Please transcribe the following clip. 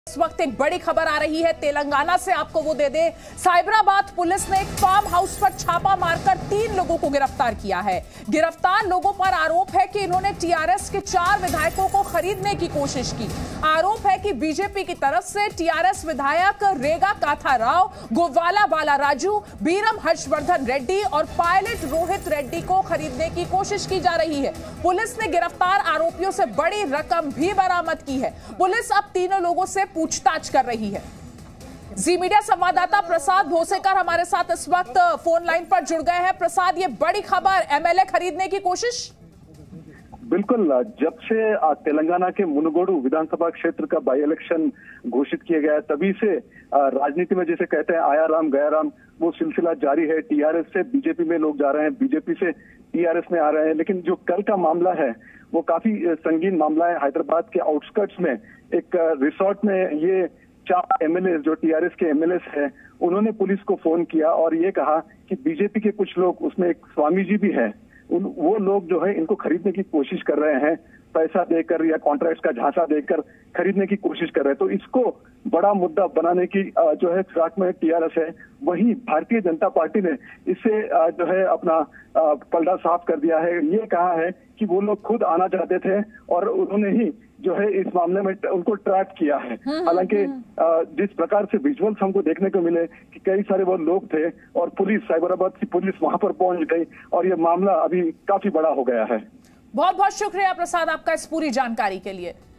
इस वक्त एक बड़ी खबर आ रही है तेलंगाना से, आपको वो दे दे। साइबराबाद पुलिस ने एक फार्म हाउस पर छापा मारकर 3 लोगों को गिरफ्तार किया है। गिरफ्तार लोगों पर आरोप है कि इन्होंने टीआरएस के 4 विधायकों को खरीदने की कोशिश की। आरोप है कि बीजेपी की तरफ से टीआरएस विधायक रेगा काथा राव, गोवाला बाला राजू, बीरम हर्षवर्धन रेड्डी और पायलट रोहित रेड्डी को खरीदने की कोशिश की जा रही है। पुलिस ने गिरफ्तार आरोपियों से बड़ी रकम भी बरामद की है। पुलिस अब तीनों लोगों से पूछताछ कर रही है। जी मीडिया संवाददाता प्रसाद भोसेकर हमारे साथ इस वक्त फोन लाइन पर जुड़ गए हैं। प्रसाद, ये बड़ी खबर, एमएलए खरीदने की कोशिश। बिल्कुल, जब से तेलंगाना के मुनगोडू विधानसभा क्षेत्र का बाई इलेक्शन घोषित किया गया है, तभी से राजनीति में जैसे कहते हैं आया राम गया राम, वो सिलसिला जारी है। टीआरएस से बीजेपी में लोग जा रहे हैं, बीजेपी से टीआरएस में आ रहे हैं। लेकिन जो कल का मामला है वो काफी संगीन मामला है। हैदराबाद के आउटस्कर्ट्स में एक रिसोर्ट में ये 4 एमएलए जो टीआरएस के एमएलए हैं, उन्होंने पुलिस को फोन किया और ये कहा कि बीजेपी के कुछ लोग, उसमें एक स्वामी जी भी है, वो लोग जो है इनको खरीदने की कोशिश कर रहे हैं, पैसा देकर या कॉन्ट्रैक्ट का झांसा देकर खरीदने की कोशिश कर रहे हैं। तो इसको बड़ा मुद्दा बनाने की जो है फिराक में टीआरएस है। वहीं भारतीय जनता पार्टी ने इससे जो है अपना पलड़ा साफ कर दिया है। ये कहा है कि वो लोग खुद आना चाहते थे और उन्होंने ही जो है इस मामले में उनको ट्रैप किया है। हालांकि जिस प्रकार से विजुअल्स हमको देखने को मिले कि कई सारे वो लोग थे और पुलिस, साइबराबाद की पुलिस वहां पर पहुंच गई और ये मामला अभी काफी बड़ा हो गया है। बहुत बहुत शुक्रिया प्रसाद आपका इस पूरी जानकारी के लिए।